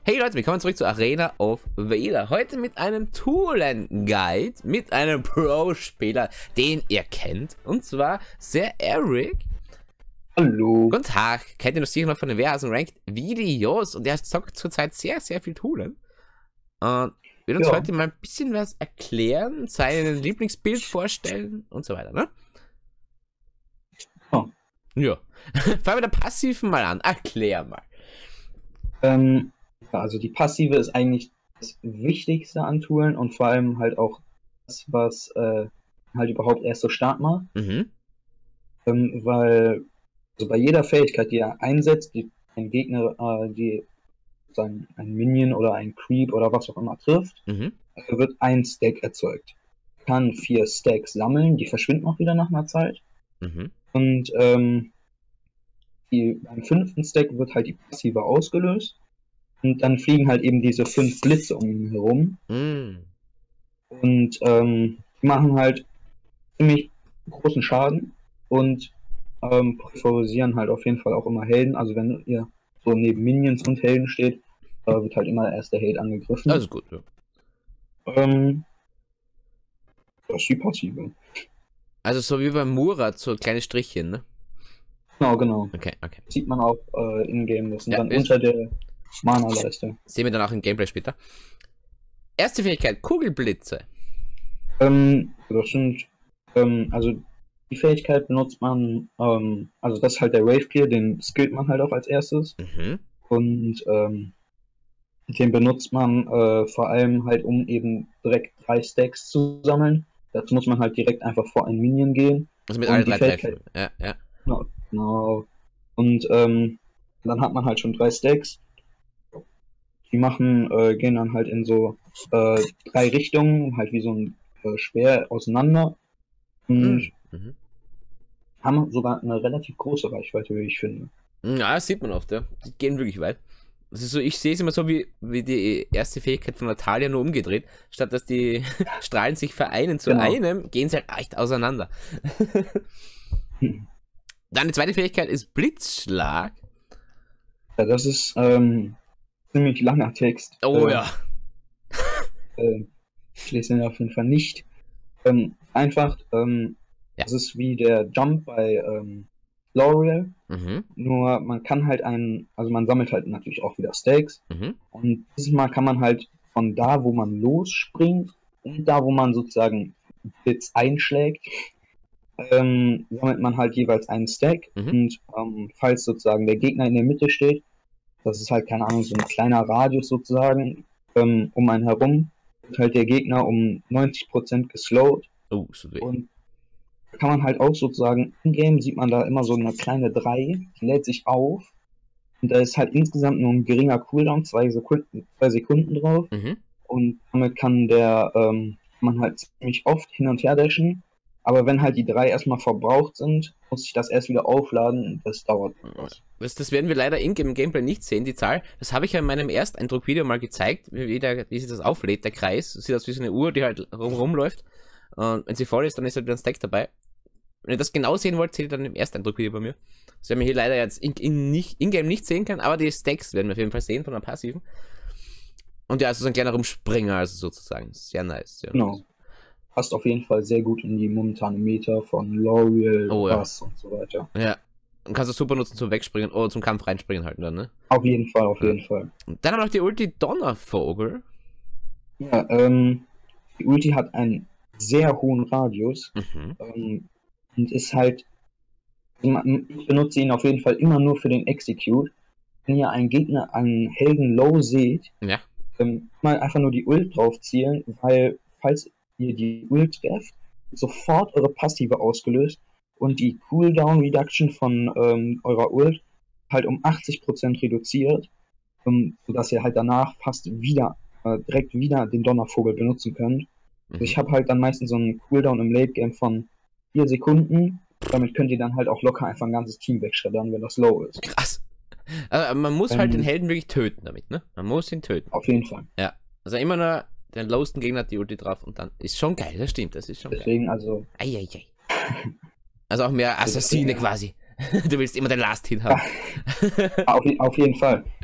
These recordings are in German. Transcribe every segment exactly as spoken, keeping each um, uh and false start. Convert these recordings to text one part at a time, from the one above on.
Hey Leute, willkommen zurück zu Arena of Valor. Heute mit einem Touren-Guide, mit einem Pro-Spieler, den ihr kennt. Und zwar Sir Eric. Hallo. Guten Tag. Kennt ihr noch sicher noch von den Warehouse Ranked Videos. Und der zockt zurzeit sehr, sehr viel Touren. Und wird uns Ja. heute mal ein bisschen was erklären, sein Lieblingsbild vorstellen und so weiter, ne? Oh. Ja. Fangen wir mit der Passiven mal an. Erklär mal. Ähm, also die Passive ist eigentlich das Wichtigste an Touren und vor allem halt auch das, was äh, halt überhaupt erst so Start macht. Mhm. Ähm, weil also bei jeder Fähigkeit, die er einsetzt, die ein Gegner, äh, die sein, ein Minion oder ein Creep oder was auch immer trifft, Mhm. äh, wird ein Stack erzeugt. Kann vier Stacks sammeln, die verschwinden auch wieder nach einer Zeit. Mhm. Und ähm, die, beim fünften Stack wird halt die Passive ausgelöst. Und dann fliegen halt eben diese fünf Blitze um ihn herum. Mhm. Und ähm, die machen halt ziemlich großen Schaden. Und ähm, favorisieren halt auf jeden Fall auch immer Helden. Also wenn ihr so neben Minions und Helden steht, äh, wird halt immer erst der Held angegriffen. Das ist gut, ja. Ähm, das ist die Passive. Also so wie beim Murat, so kleine Strichchen, ne? Genau, genau. Okay, okay. Sieht man auch äh, in-game. Das sind Ja, dann ist- unter der Mana-Leiste. Sehen wir dann auch im Gameplay später. Erste Fähigkeit, Kugelblitze. Ähm, das sind, ähm, also die Fähigkeit benutzt man, ähm, also das ist halt der Wave Clear, den skillt man halt auch als erstes. Mhm. Und ähm, den benutzt man äh, vor allem halt, um eben direkt drei Stacks zu sammeln. Dazu muss man halt direkt einfach vor ein Minion gehen. Also mit Und allen die drei Fähigkeit- treffen. Ja, ja. Genau. genau. Und ähm, dann hat man halt schon drei Stacks. Die machen, äh, gehen dann halt in so äh, drei Richtungen, halt wie so ein äh, Speer auseinander. Und Mhm. haben sogar eine relativ große Reichweite, wie ich finde. Ja, das sieht man oft, ja. Die gehen wirklich weit. Das ist so, ich sehe es immer so wie, wie die erste Fähigkeit von Natalia, nur umgedreht. Statt dass die Strahlen sich vereinen zu Genau. einem, gehen sie halt echt auseinander. Dann die zweite Fähigkeit ist Blitzschlag. Ja, das ist ähm, ziemlich langer Text. Oh äh, ja. Äh, ich lese ihn auf jeden Fall nicht. Ähm, einfach, ähm, Ja. das ist wie der Jump bei ähm, L'Oreal, Mhm. nur man kann halt einen, also man sammelt halt natürlich auch wieder Stakes. Mhm. Und dieses Mal kann man halt von da, wo man losspringt und da, wo man sozusagen Blitz einschlägt, ähm, sammelt man halt jeweils einen Stack. Mhm. Und ähm, falls sozusagen der Gegner in der Mitte steht, das ist halt, keine Ahnung, so ein kleiner Radius sozusagen, ähm, um einen herum, wird halt der Gegner um neunzig Prozent geslowt. Oh, so weh. Und da kann man halt auch sozusagen, in-game sieht man da immer so eine kleine drei, die lädt sich auf. Und da ist halt insgesamt nur ein geringer Cooldown, zwei Sekunden, zwei Sekunden drauf. Mhm. Und damit kann der, ähm, man halt ziemlich oft hin und her dashen. Aber wenn halt die drei erstmal verbraucht sind, muss ich das erst wieder aufladen. Das dauert etwas. Das, das werden wir leider in im Gameplay nicht sehen, die Zahl. Das habe ich ja in meinem Ersteindruck-Video mal gezeigt, wie, der, wie sich das auflädt, der Kreis. Das sieht aus wie so eine Uhr, die halt rum, rumläuft. Und wenn sie voll ist, dann ist halt wieder ein Stack dabei. Wenn ihr das genau sehen wollt, seht ihr dann im Ersteindruck-Video bei mir. Das werden wir hier leider jetzt in, in nicht, in-game nicht sehen können, aber die Stacks werden wir auf jeden Fall sehen von der Passiven. Und ja, also so ein kleiner Rumspringer, also sozusagen. Sehr nice. Sehr Genau. nice. Passt auf jeden Fall sehr gut in die momentane Meta von L'Oreal, Oh, ja. Bass und so weiter. Ja. Und kannst du super nutzen zum Wegspringen oder zum Kampf reinspringen halt dann, ne? Auf jeden Fall, auf Ja. jeden Fall. Und dann haben wir noch die Ulti Donnervogel. Ja, ähm, die Ulti hat einen sehr hohen Radius Mhm. ähm, und ist halt, also man- ich benutze ihn auf jeden Fall immer nur für den Execute. Wenn ihr einen Gegner, einen Helden low seht, Ja. ähm, mal einfach nur die Ult drauf zielen, weil falls ihr die Ult trefft, wird sofort eure Passive ausgelöst und die Cooldown Reduction von ähm, eurer Ult halt um achtzig Prozent reduziert, ähm, sodass ihr halt danach fast wieder, äh, direkt wieder den Donnervogel benutzen könnt. Also ich Mhm. habe halt dann meistens so einen Cooldown im Late Game von vier Sekunden. Damit könnt ihr dann halt auch locker einfach ein ganzes Team wegschreddern, wenn das low ist. Krass. Also man muss halt Ähm. den Helden wirklich töten damit, ne? Man muss ihn töten. Auf jeden Fall. Ja. Also immer nur den lowsten Gegner hat die Ulti drauf und dann ist schon geil, das stimmt, das ist schon geil. Deswegen also, Eieiei. Also auch mehr Assassine Deswegen, ja. quasi. Du willst immer den Last Hit haben. auf, je- auf jeden Fall.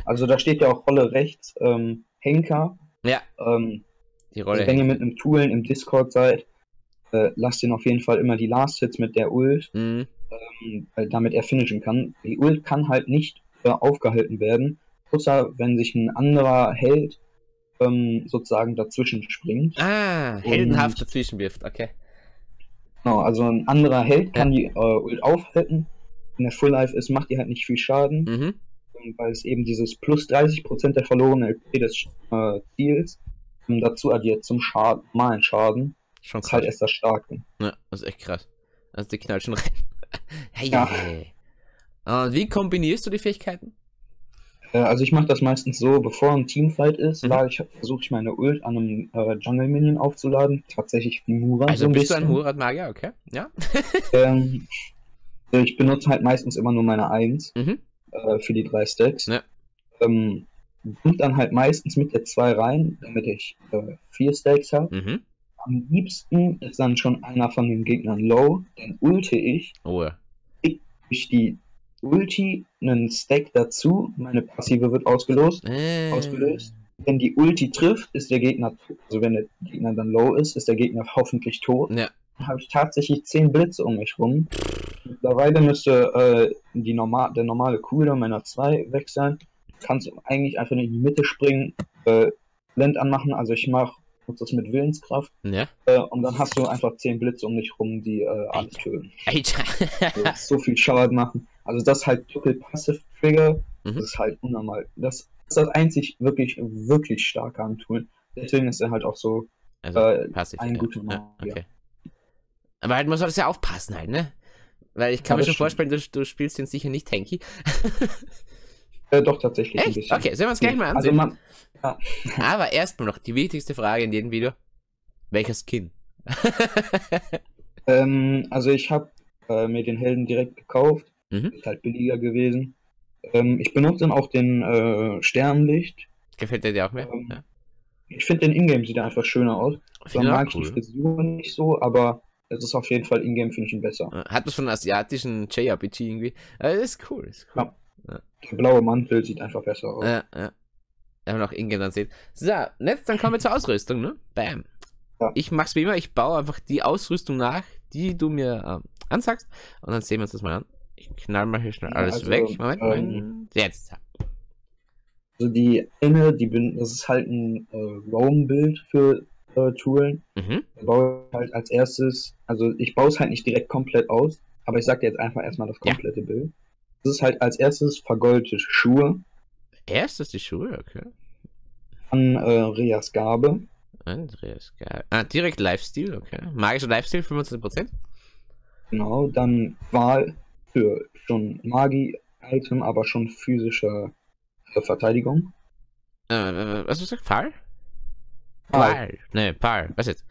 Also da steht ja auch Rolle rechts, ähm, Henker. Ja, Ähm, die Rolle. also wenn ihr mit einem Toolen im Discord seid, äh, lasst ihn auf jeden Fall immer die Last Hits mit der Ult, Mhm. ähm, weil damit er finishen kann. Die Ult kann halt nicht äh, aufgehalten werden, außer wenn sich ein anderer Held ähm, sozusagen dazwischen springt. Ah, heldenhaft dazwischen wirft, okay. Genau, also ein anderer Held kann Ja. die äh, Ult aufhalten. Wenn er Full Life ist, macht die halt nicht viel Schaden, Mhm. weil es eben dieses plus dreißig Prozent der verlorenen L P des äh, Ziels ähm, dazu addiert zum Schaden, normalen Schaden. Schon Das ist halt krass. erst das Starke. Ja, das ist echt krass. Also die knallt schon rein. Hey, Ja. hey. Und wie kombinierst du die Fähigkeiten? Äh, also ich mache das meistens so, bevor ein Teamfight ist, Mhm. lade ich, versuche ich meine Ult an einem äh, Jungle Minion aufzuladen. Tatsächlich wie Murat Also so ein bist du ein bisschen. Murat-Magier, okay? Ja. Ähm, also ich benutze halt meistens immer nur meine eins Mhm. äh, für die drei Stacks. Ja. Ähm, und dann halt meistens mit der zwei rein, damit ich äh, vier Stacks habe. Mhm. Am liebsten ist dann schon einer von den Gegnern low, dann ulte ich, Oh ja. durch die Ulti einen Stack dazu, meine Passive wird ausgelost, Äh. ausgelöst. Wenn die Ulti trifft, ist der Gegner, also wenn der Gegner dann low ist, ist der Gegner hoffentlich tot. Ja. Dann habe ich tatsächlich zehn Blitze um mich rum. Mittlerweile müsste äh, die normal, der normale Cooldown meiner zwei weg sein. Kannst eigentlich einfach in die Mitte springen, äh, Blend anmachen, also ich mache das mit Willenskraft. Ja. Äh, und dann hast du einfach zehn Blitze um dich rum, die äh, alles töten. Alter. Also so viel Schaden machen. Also das halt Doppel Passive Trigger, Mhm. das ist halt unnormal. Das ist das einzig wirklich, wirklich starke am Tool. Deswegen ist er halt auch so Also äh, passiv. ein ja. guter Ja, Magier. okay. Aber halt, man soll das ja aufpassen halt, ne? Weil ich kann Ja, mir das schon stimmt. vorstellen, du, du spielst den sicher nicht tanky. Äh, doch, tatsächlich ein Echt? bisschen. Okay, sollen wir uns gleich mal Also ansehen? man, ja, Aber erstmal noch die wichtigste Frage in jedem Video. Welcher Skin? ähm, also ich habe äh, mir den Helden direkt gekauft. Mhm. Ist halt billiger gewesen. Ähm, ich benutze dann auch den äh, Sternlicht. Gefällt dir der auch mehr? Ähm, Ja. Ich finde, den Ingame sieht einfach schöner aus. Da Finde ich mag auch ich die cool. Frisur nicht so, aber es ist auf jeden Fall Ingame, finde ich ihn besser. Hat was von einem asiatischen J R P G irgendwie. Aber das ist cool, ist cool. Ja. Der blaue Mantel sieht einfach besser aus. Ja, ja. Wenn man auch Ingame dann sieht. So, jetzt dann kommen wir zur Ausrüstung, ne? Bam. Ja. Ich mach's wie immer, ich baue einfach die Ausrüstung nach, die du mir ähm, ansagst. Und dann sehen wir uns das mal an. Ich knall mal hier schnell Ja, alles also, weg. Moment, ähm, Moment. Jetzt. Also die eine, die bin, das ist halt ein äh, Roam-Bild für äh, Toolen. Mhm. Da baue ich halt als erstes, also ich baue es halt nicht direkt komplett aus, aber ich sag dir jetzt einfach erstmal das Ja. komplette Bild. Das ist halt als erstes vergoldete Schuhe, Erstes die Schuhe, okay. dann äh, Reas Gabe, Andreas, geil. Ah, direkt Lifestyle, okay. Magischer Lifestyle, fünfundzwanzig Prozent. genau, dann Qual für schon Magi-Item, aber schon physische äh, Verteidigung. Äh, was hast du gesagt? Pfahl? Qual. Pfahl. Ne, Pfahl. Was jetzt?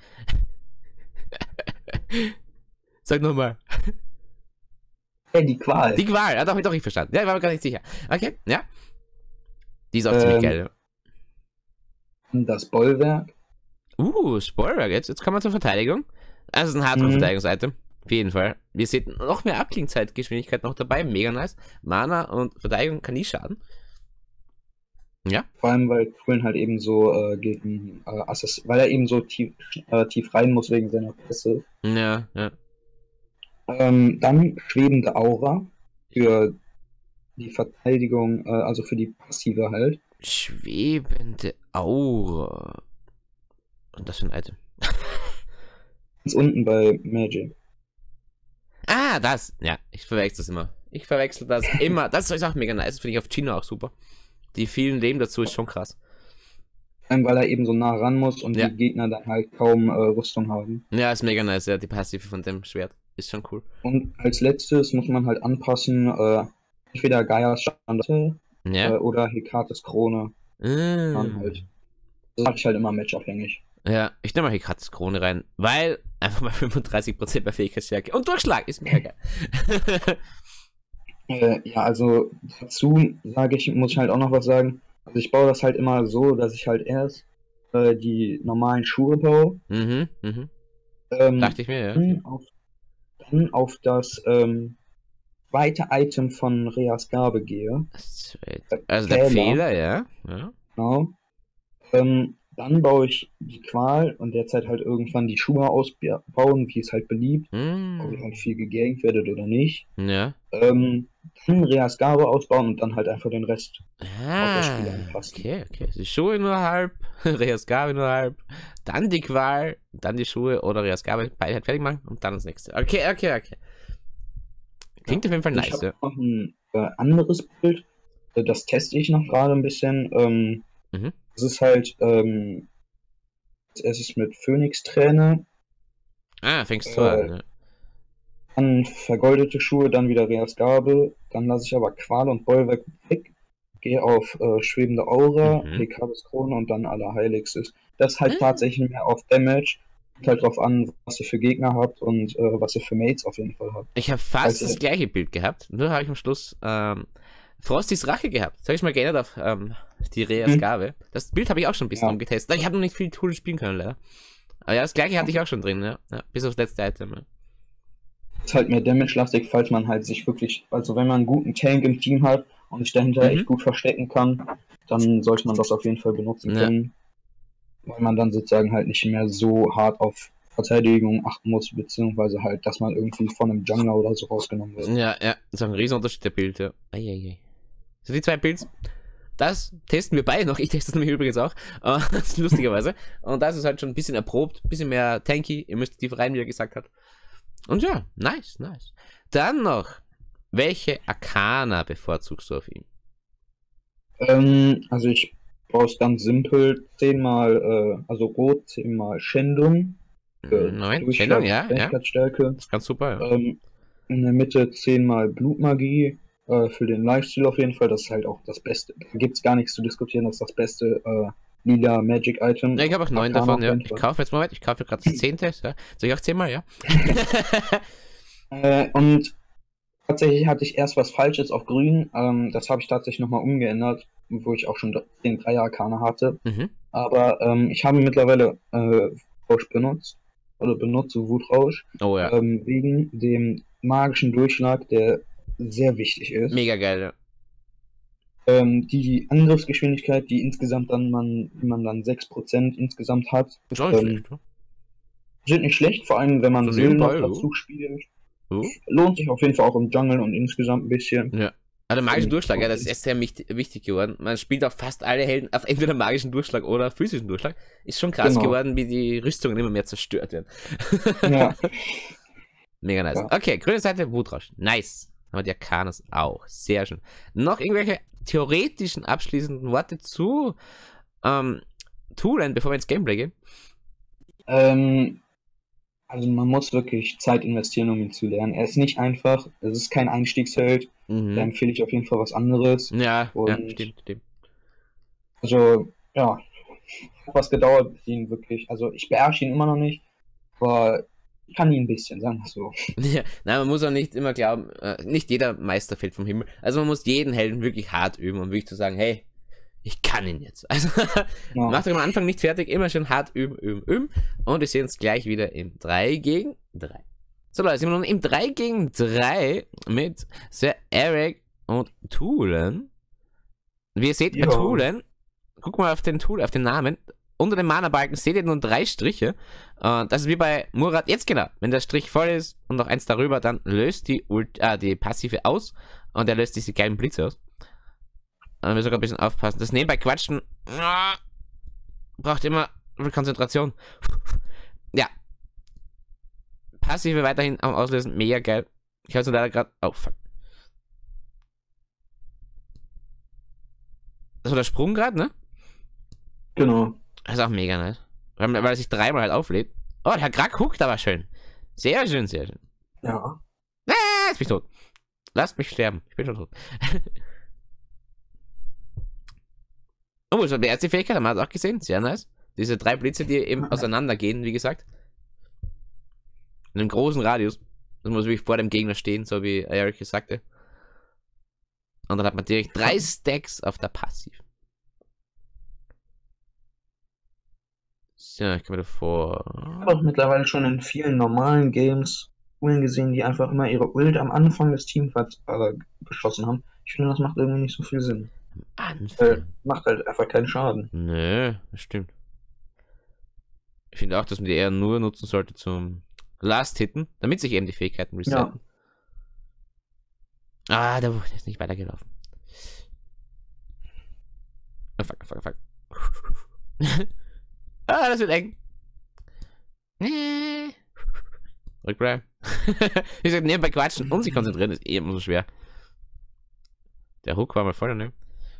Sag nochmal. Hey, die Qual. Die Qual. Hat doch, doch ich verstanden. Ja, ich war mir gar nicht sicher. Okay, ja. Die ist auch ziemlich Ähm, geil. Und das Bollwerk. Uh, Spoiler, jetzt, jetzt kommen wir zur Verteidigung. Also ein Mhm. Hardcore-Verteidigungs-Item. Auf jeden Fall. Wir sehen noch mehr Abklingzeitgeschwindigkeit noch dabei. Mega nice. Mana und Verteidigung kann nie schaden. Ja. Vor allem, weil Quillen halt eben so äh, gegen äh, Assass, weil er eben so tief, äh, tief rein muss wegen seiner Pässe. Ja, ja. Ähm, dann schwebende Aura für die Verteidigung, äh, also für die Passive halt. Schwebende Aura. Und das für ein Item. Ganz unten bei Magic. Ah, das. Ja, ich verwechsel das immer. Ich verwechsel das immer. Das ist auch mega nice. Das finde ich auf China auch super. Die vielen Leben dazu ist schon krass. Vor allem, weil er eben so nah ran muss und Ja. die Gegner dann halt kaum äh, Rüstung haben. Ja, ist mega nice. Ja, die Passive von dem Schwert ist schon cool. Und als letztes muss man halt anpassen, äh, entweder Gaias Standard äh, Ja. oder Hekates Krone. Dann Mm. halt. Das mache ich halt immer matchabhängig. Ja, ich nehme mal hier Katzes Krone rein, weil einfach mal fünfunddreißig Prozent bei Fähigkeitsstärke und Durchschlag ist mega geil. Äh, ja, also dazu sage ich, muss ich halt auch noch was sagen. Also ich baue das halt immer so, dass ich halt erst äh, die normalen Schuhe baue. mhm, mhm. Ähm, Dachte ich mir, ja. dann, auf, dann auf das ähm, zweite Item von Reas Gabe gehe, Das zweite. Also der Fehler. Fehler, ja. ja. genau, ähm, dann baue ich die Qual und derzeit halt irgendwann die Schuhe ausbauen, wie es halt beliebt, ob ich Hm. halt viel gegankt werdet oder nicht. Ja. Ähm, dann Reas Gabe ausbauen und dann halt einfach den Rest auf das Spiel Ah, anpassen. okay, okay. Die Schuhe nur halb, Reas Gabe nur halb, dann die Qual, dann die Schuhe oder Reas Gabe, beide halt fertig machen und dann das nächste. Okay, okay, okay. Klingt Ja. auf jeden Fall Ich nice, habe ja. noch ein äh, anderes Bild, äh, das teste ich noch gerade ein bisschen. Ähm, Mhm. es ist halt, ähm, es ist mit Phönix-Träne, Ah, fängst du äh, an, ne? dann vergoldete Schuhe, dann wieder Reas Gabe, dann lasse ich aber Qual und Bollwerk weg, gehe auf äh, schwebende Aura, Mhm. Hekabes Krone und dann Allerheiligstes. Das ist halt Ah. tatsächlich mehr auf Damage. Kommt halt drauf an, was ihr für Gegner habt und äh, was ihr für Mates auf jeden Fall habt. Ich habe fast Also- das gleiche Bild gehabt, nur habe ich am Schluss ähm, Frostys Rache gehabt. Das habe ich mal geändert auf ähm, die Reas Mhm. Gabe. Das Bild habe ich auch schon ein bisschen Ja. umgetestet. Ich habe noch nicht viel Tools spielen können, leider. Aber ja, das gleiche hatte ich auch schon drin, ja. ja bis aufs letzte Item. Ja. Ist halt mehr Damage-lastig, falls man halt sich wirklich, also wenn man einen guten Tank im Team hat und sich dahinter Mhm. echt gut verstecken kann, dann sollte man das auf jeden Fall benutzen Ja. können. Weil man dann sozusagen halt nicht mehr so hart auf Verteidigung achten muss, beziehungsweise halt, dass man irgendwie von einem Jungler oder so rausgenommen wird. Ja, ja, das ist ein Riesenunterschied der Bild, ja. Eieiei. So, die zwei Builds, das testen wir beide noch. Ich teste es nämlich übrigens auch. Äh, lustigerweise. Und das ist halt schon ein bisschen erprobt, ein bisschen mehr tanky. Ihr müsst tief rein, wie er gesagt hat. Und ja, nice, nice. Dann noch, welche Arcana bevorzugst du auf ihm? Ähm, also ich baue es ganz simpel, zehnmal, äh, also rot, zehnmal Schändung. Für Nein, Durchschlag Stellung, und ja, ja. Fähigkeitsstärke. Das ist ganz super, ja. Ähm, in der Mitte zehnmal Blutmagie, äh, für den Lifesteal auf jeden Fall. Das ist halt auch das Beste. Da gibt es gar nichts zu diskutieren, das ist das beste äh, lila Magic Item. Ja, ich habe auch neun Arcana davon, auf ja. jeden Ich Fall. kaufe jetzt mal, ich kaufe gerade das zehnte, ja. Soll ich auch zehnmal, ja? Äh, und tatsächlich hatte ich erst was Falsches auf grün. Ähm, das habe ich tatsächlich nochmal umgeändert, wo ich auch schon den Dreier Arcana hatte. Mhm. Aber ähm, ich habe mittlerweile äh, Rausch benutzt. Oder benutze Wutrausch. Oh ja, Ähm, wegen dem magischen Durchschlag, der sehr wichtig ist. mega geil, ja. Ähm, die Angriffsgeschwindigkeit, die insgesamt dann man, die man dann sechs Prozent insgesamt hat, Ist auch nicht ähm, schlecht, ne? sind nicht schlecht, vor allem wenn man So Syl noch nebenbei, dazu spielt. Uh. Lohnt sich auf jeden Fall auch im Jungle und insgesamt ein bisschen. Ja. Also magischen Und- Durchschlag, ja, das ist sehr wichtig, wichtig geworden. Man spielt auf fast alle Helden auf entweder magischen Durchschlag oder physischen Durchschlag. Ist schon krass Genau. geworden, wie die Rüstungen immer mehr zerstört werden. Ja. Mega nice. Ja. Okay, grüne Seite, Wutrausch. Nice. Haben wir die Arcanas auch. Sehr schön. Noch irgendwelche theoretischen abschließenden Worte zu ähm, Toolen, bevor wir ins Gameplay gehen? Ähm, also man muss wirklich Zeit investieren, um ihn zu lernen. Er ist nicht einfach, es ist kein Einstiegsheld. Da Mhm. empfehle ich auf jeden Fall was anderes. Ja, ja, Und- stimmt, stimmt. Also, ja, hat was gedauert, bis ich ihn wirklich, also ich beherrsche ihn immer noch nicht, aber ich kann ihn ein bisschen, sagen wir so. Ja, nein, man muss auch nicht immer glauben, äh, nicht jeder Meister fällt vom Himmel. Also man muss jeden Helden wirklich hart üben, um wirklich zu sagen, hey, ich kann ihn jetzt. Also Ja. macht euch am Anfang nicht fertig, immer schön hart üben, üben, üben. Und wir sehen uns gleich wieder im drei gegen drei. So Leute, sind wir nun im drei gegen drei mit Sir Eric und Thulen. Wie ihr seht, bei Ja. Thulen, guck mal auf den Tool, auf den Namen. Unter dem Mana-Balken seht ihr nun drei Striche. Äh, das ist wie bei Murat jetzt genau. Wenn der Strich voll ist und noch eins darüber, dann löst die, Ult äh, die Passive aus und er löst diese geilen Blitze aus. Da müssen wir sogar ein bisschen aufpassen. Das nebenbei Quatschen ah, braucht immer viel Konzentration. Ja. Passive weiterhin am Auslösen, mega geil. Ich habe es leider gerade. Oh fuck. Das war der Sprung gerade, ne? Genau. Das ist auch mega nice. Weil, weil er sich dreimal halt auflädt. Oh, der Krak guckt aber schön. Sehr schön, sehr schön. Ja. Ah, jetzt bin ich tot. Lasst mich sterben. Ich bin schon tot. Oh, schon die erste Fähigkeit haben wir auch gesehen. Sehr nice. Diese drei Blitze, die eben auseinandergehen, wie gesagt. In einem großen Radius. Das muss wirklich vor dem Gegner stehen, so wie Eric es sagte. Und dann hat man direkt drei Stacks auf der Passiv. So, ich komme davor. Ich habe auch mittlerweile schon in vielen normalen Games Ulen gesehen, die einfach immer ihre Ult am Anfang des Teamfights äh, geschossen haben. Ich finde, das macht irgendwie nicht so viel Sinn. Anfang. Äh, macht halt einfach keinen Schaden. Nö, das stimmt. Ich finde auch, dass man die eher nur nutzen sollte zum Last-Hitten, damit sich eben die Fähigkeiten resetten. Ja. Ah, da wurde jetzt nicht weitergelaufen. Oh, fuck, fuck, fuck. Ah, das wird eng. Rückbleiben. Ich sag, nebenbei quatschen und sich konzentrieren ist eh immer so schwer. Der Hook war mal voll daneben.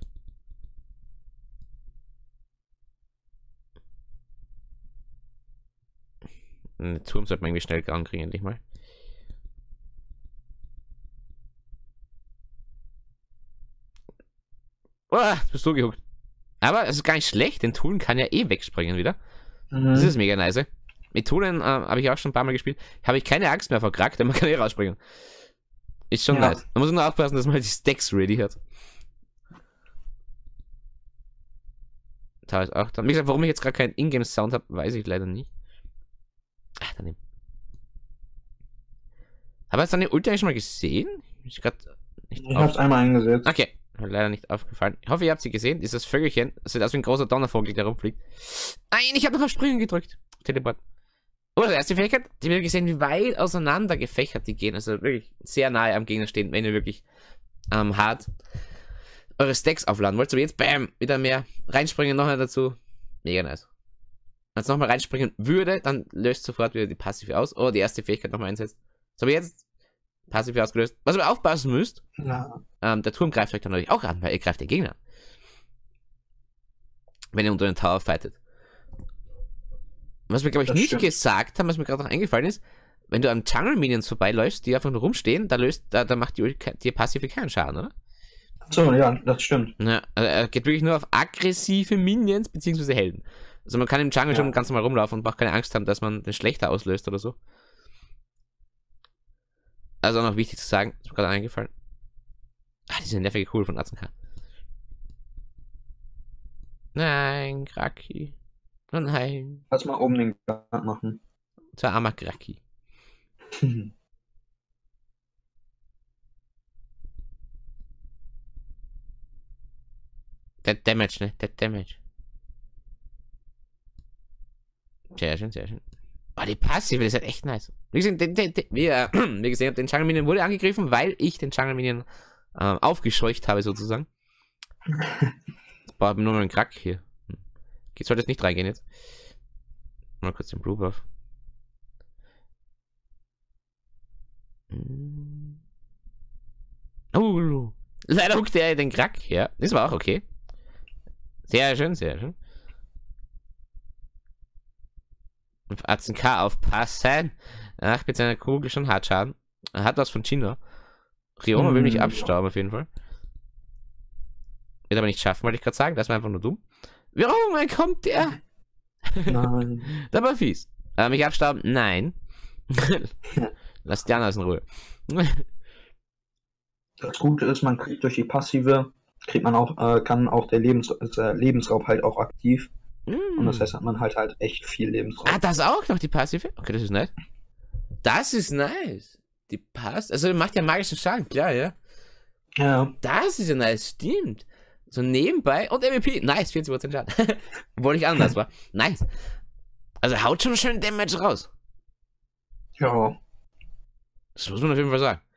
Den Turm sollte man irgendwie schnell rankriegen, endlich mal. Oh, du bist so gehuckt. Aber es ist gar nicht schlecht, den Tulen kann ja eh wegspringen wieder. Mhm. Das ist mega nice. Mit Tulen äh, habe ich auch schon ein paar Mal gespielt. Habe ich keine Angst mehr vor Krack, denn man kann eh rausspringen. Ist schon ja. nice. Man muss nur aufpassen, dass man halt die Stacks ready hat. Da ist auch dann. Wie gesagt, warum ich jetzt gerade keinen Ingame-Sound habe, weiß ich leider nicht. Ach, daneben. Aber hast du deine Ulti eigentlich schon mal gesehen? Ich, ich hab's einmal eingesetzt. Okay. Hat leider nicht aufgefallen. Ich hoffe, ihr habt sie gesehen. Dieses Vögelchen, das sieht aus wie ein großer Donnervogel, der rumfliegt. Nein, ich habe noch auf Springen gedrückt. Teleport. Oh, die erste Fähigkeit, die wir gesehen, wie weit auseinander gefächert die gehen. Also wirklich sehr nahe am Gegner stehen, wenn ihr wirklich ähm, hart eure Stacks aufladen wollt. So, jetzt, bam, wieder mehr. Reinspringen noch dazu. Mega nice. Wenn es nochmal reinspringen würde, dann löst sofort wieder die Passive aus. Oh, die erste Fähigkeit nochmal einsetzt. So, aber jetzt Passive ausgelöst. Was ihr aufpassen müsst, ja. ähm, der Turm greift euch dann natürlich auch an, weil ihr greift den Gegner an. Wenn ihr unter den Tower fightet. Was wir, glaube ich, das nicht stimmt. gesagt haben, was mir gerade noch eingefallen ist, wenn du an Jungle Minions vorbeiläufst, die einfach nur rumstehen, da löst, da, da macht die, die Passive keinen Schaden, oder? So, ja, das stimmt. Ja, also er geht wirklich nur auf aggressive Minions bzw. Helden. Also man kann im Jungle ja. schon ganz normal rumlaufen und braucht keine Angst haben, dass man den schlechter auslöst oder so. Also auch noch wichtig zu sagen, ist mir gerade eingefallen. Ah, diese nervige Kugel von Atzenka. Nein, Kraki. Oh nein. Lass mal oben den Guard machen. Zur armer Kraki. Der Damage, ne? Der Damage. Sehr schön, sehr schön. Oh, die Passive, das ist halt echt nice. Wie gesehen, den, den, den, wie, äh, wie gesehen, den Jungle Minion wurde angegriffen, weil ich den Jungle Minion äh, aufgescheucht habe, sozusagen. Jetzt braucht nur noch einen Krack hier. Geht, sollte jetzt nicht reingehen jetzt. Mal kurz den Blue Buff. Oh, leider huckt er den Krack. Ja, das war auch okay. Sehr schön, sehr schön. Auf A Z K aufpassen. Ach, mit seiner Kugel schon hart Schaden. Er hat was von China. Rioma will mich abstauben auf jeden Fall. Wird aber nicht schaffen, wollte ich gerade sagen. Das war einfach nur dumm. Warum kommt der? Nein. Der war fies. Äh, mich abstauben? Nein. Lass die anderen in Ruhe. Das Gute ist, man kriegt durch die Passive, kriegt man auch, äh, kann auch der Lebens äh, Lebensraub halt auch aktiv. Mm. Und das heißt, hat man halt halt echt viel Lebensraum. Ah, das auch noch die Passive? Okay, das ist nice. Das ist nice. Die passt. Also macht ja magischen Schaden, klar, ja. Ja. Das ist ja nice, stimmt. So nebenbei und M V P. Nice, vierzig Prozent Schaden. Obwohl ich anders war. Nice. Also haut schon schön Damage raus. Ja. Das muss man auf jeden Fall sagen.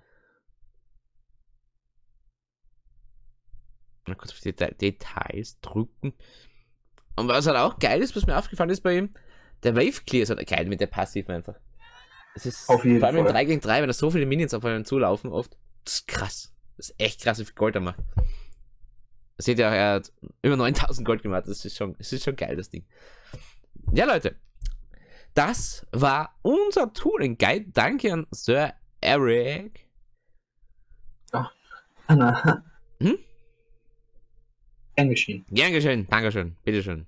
Mal kurz auf die Deta Details drücken. Und was halt auch geil ist, was mir aufgefallen ist bei ihm, der Wave Clear ist halt geil mit der Passive einfach. Es ist auf jeden vor allem Fall. im drei gegen drei, wenn da so viele Minions auf einen zulaufen, oft. Das ist krass. Das ist echt krass, wie viel Gold er macht. Seht ihr auch, er hat über neuntausend Gold gemacht. Das ist schon, das ist schon geil, das Ding. Ja, Leute. Das war unser Tooling Guide. Danke an Sir Eric. Ach, Anna. Hm? Gern geschehen. Gern geschehen. Dankeschön. Bitteschön.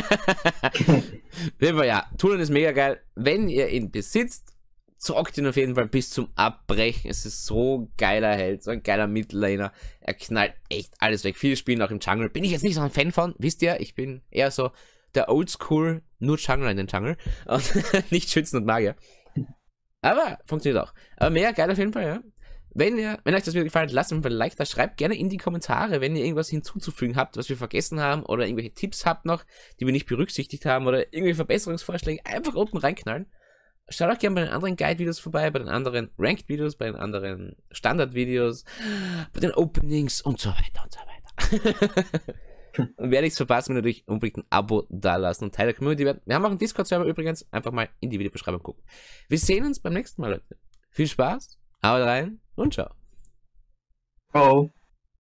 Ja, Tooling ist mega geil. Wenn ihr ihn besitzt, zockt ihn auf jeden Fall bis zum Abbrechen. Es ist so ein geiler Held, so ein geiler Midlaner. Er knallt echt alles weg. Viele spielen auch im Jungle. Bin ich jetzt nicht so ein Fan von, wisst ihr? Ich bin eher so der Oldschool, nur Jungler in den Jungle. Und nicht Schützen und Magier. Aber funktioniert auch. Aber mega geil auf jeden Fall, ja. Wenn ihr, wenn euch das Video gefallen hat, lasst mir ein Like da, schreibt gerne in die Kommentare, wenn ihr irgendwas hinzuzufügen habt, was wir vergessen haben oder irgendwelche Tipps habt noch, die wir nicht berücksichtigt haben oder irgendwelche Verbesserungsvorschläge, einfach unten reinknallen. Schaut auch gerne bei den anderen Guide-Videos vorbei, bei den anderen Ranked-Videos, bei den anderen Standard-Videos, bei den Openings und so weiter und so weiter. Und wer nichts verpasst, mir natürlich unbedingt ein Abo dalassen und Teil der Community werden. Wir haben auch einen Discord-Server übrigens, einfach mal in die Videobeschreibung gucken. Wir sehen uns beim nächsten Mal, Leute. Viel Spaß, haut rein und ciao. Ciao.